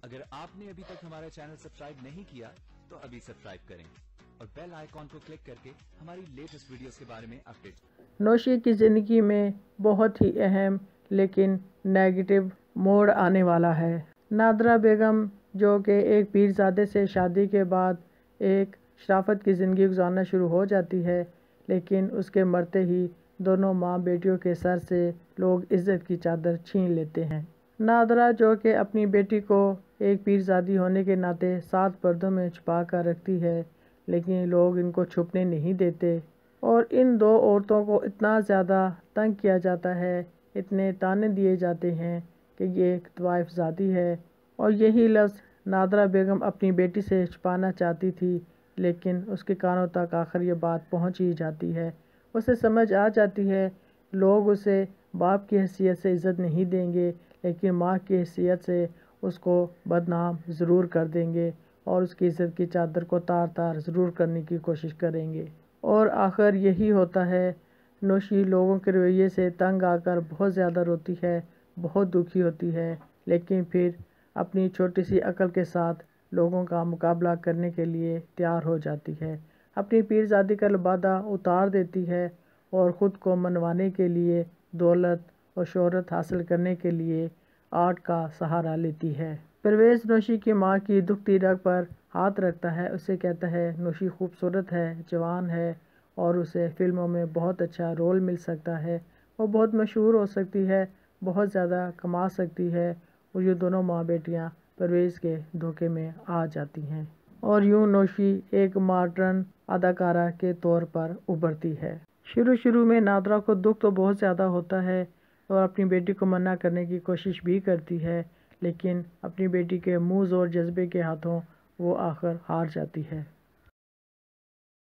اگر آپ نے ابھی تک ہمارا چینل سبسکرائب نہیں کیا تو ابھی سبسکرائب کریں اور بیل آئیکن کو کلک کر کے ہماری لیٹسٹ ویڈیوز کے بارے میں اپڈیٹ۔ نوشی کی زندگی میں بہت ہی اہم لیکن نیگیٹو موڑ آنے والا ہے۔ نادرہ بیگم جو کہ ایک پیرزادے سے شادی کے بعد ایک شرافت کی زندگی گزارنا شروع ہو جاتی ہے، لیکن اس کے مرتے ہی دونوں ماں بیٹیوں کے سر سے لوگ عزت کی چادر چھین لیتے ہیں۔ نادرہ جو کہ اپنی بیٹی کو ایک پیرزادی ہونے کے ناطے 7 پردوں میں چھپا کر رکھتی ہے، لیکن لوگ ان کو چھپنے نہیں دیتے اور ان 2 عورتوں کو اتنا زیادہ تنگ کیا جاتا ہے، اتنے تانے دیے جاتے ہیں کہ یہ ایک طوائف زادی ہے، اور یہی لفظ نادرہ بیگم اپنی بیٹی سے چھپانا چاہتی تھی، لیکن اس کے کانوں تک آخر یہ بات پہنچ ہی جاتی ہے۔ اسے سمجھ آ جاتی ہے لوگ اسے باپ کی حیثیت سے عزت نہیں دیں گے، لیکن ماں کی حیثیت سے اس کو بدنام ضرور کر دیں گے اور اس کی عزت کی چادر کو تار تار ضرور کرنے کی کوشش کریں گے، اور آخر یہی ہوتا ہے۔ نوشی لوگوں کے رویے سے تنگ آ کر بہت زیادہ روتی ہے، بہت دکھی ہوتی ہے، لیکن پھر اپنی چھوٹی سی عقل کے ساتھ لوگوں کا مقابلہ کرنے کے لیے تیار ہو جاتی ہے، اپنی پیرزادی کا لبادہ اتار دیتی ہے اور خود کو منوانے کے لیے دولت اور شہرت حاصل کرنے کے لیے آرٹ کا سہارا لیتی ہے۔ پرویز نوشی کی ماں کی دکھتی رگ پر ہاتھ رکھتا ہے، اسے کہتا ہے نوشی خوبصورت ہے، جوان ہے اور اسے فلموں میں بہت اچھا رول مل سکتا ہے، وہ بہت مشہور ہو سکتی ہے، بہت زیادہ کما سکتی ہے، اور یہ دونوں ماں بیٹیاں پرویز کے دھوکے میں آ جاتی ہیں، اور یوں نوشی ایک ماڈرن اداکارہ کے طور پر ابھرتی ہے۔ شروع میں نادرہ کو دکھ تو بہت زیادہ ہوتا ہے اور اپنی بیٹی کو منع کرنے کی کوشش بھی کرتی ہے، لیکن اپنی بیٹی کے منہ زور جذبے کے ہاتھوں وہ آخر ہار جاتی ہے۔